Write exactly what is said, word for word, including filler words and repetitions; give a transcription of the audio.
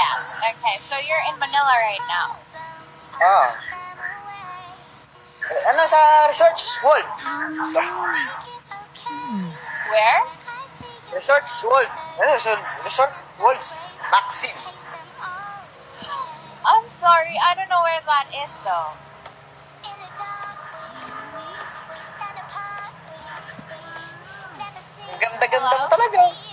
Yeah. Okay, so you're in Manila right now. Ah. Eh, ano sa Resorts World? Where? Resorts World. Ano, so, Resort World. Maxim. I'm sorry, I don't know where that is though. Ang ganda-ganda mo Hello? talaga.